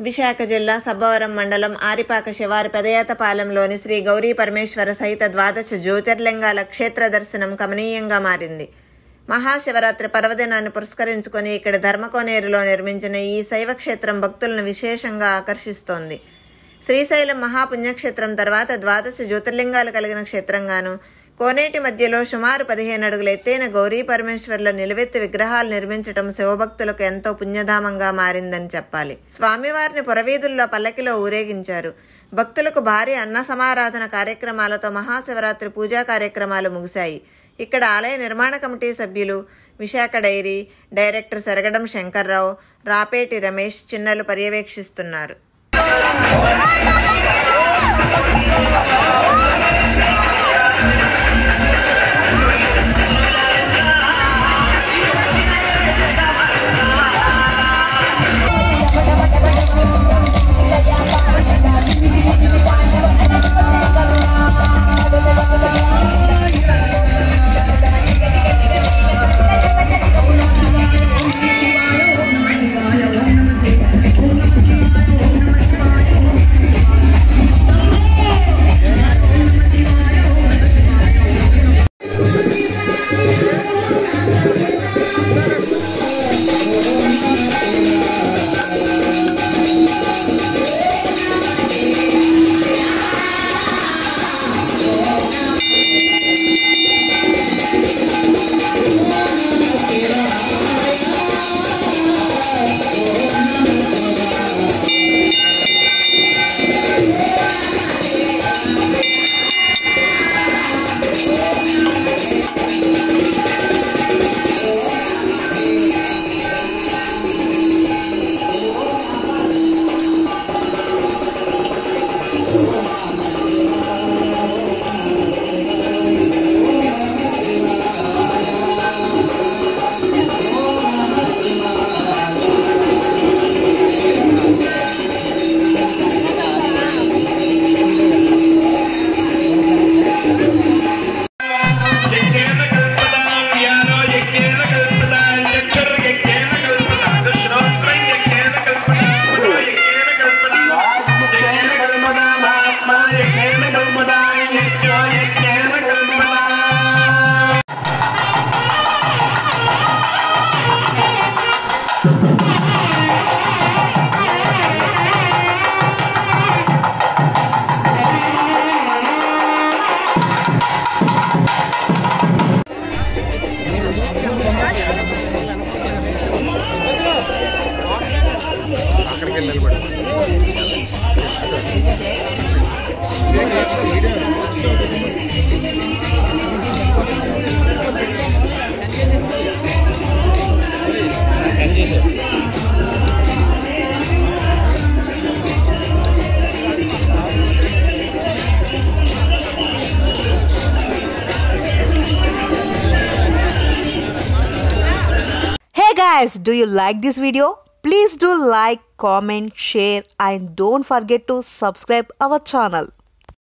విశాఖ జిల్లా సబ్బవరం మండలం ఆరిపాక శివారి పెదయాతపాలెంలోని శ్రీ గౌరీ పరమేశ్వర సహిత ద్వాదశ జ్యోతిర్లింగాల క్షేత్ర దర్శనం కమనీయంగా మారింది. మహాశివరాత్రి పర్వదినాన్ని పురస్కరించుకొని ఇక్కడ ధర్మకోనేరులో నిర్మించిన ఈ శైవ క్షేత్రం భక్తులను విశేషంగా ఆకర్షిస్తోంది. శ్రీశైలం మహాపుణ్యక్షేత్రం తర్వాత ద్వాదశ జ్యోతిర్లింగాలు కలిగిన క్షేత్రంగాను, కోనేటి మధ్యలో సుమారు 15 అడుగుల ఎత్తైన గౌరీ పరమేశ్వర్ల నిలువెత్తు విగ్రహాలు నిర్మించడం శివభక్తులకు ఎంతో పుణ్యధామంగా మారిందని చెప్పాలి. స్వామివారిని పురవీధుల్లో పల్లకిలో ఊరేగించారు. భక్తులకు భారీ అన్న సమారాధన కార్యక్రమాలతో మహాశివరాత్రి పూజా కార్యక్రమాలు ముగిశాయి. ఇక్కడ ఆలయ నిర్మాణ కమిటీ సభ్యులు, విశాఖ డైరీ డైరెక్టర్ సెరగడం శంకర్రావు, రాపేటి రమేష్ చిన్నలు పర్యవేక్షిస్తున్నారు. Hey guys, do you like this video? Please do like, comment, share and don't forget to subscribe our channel.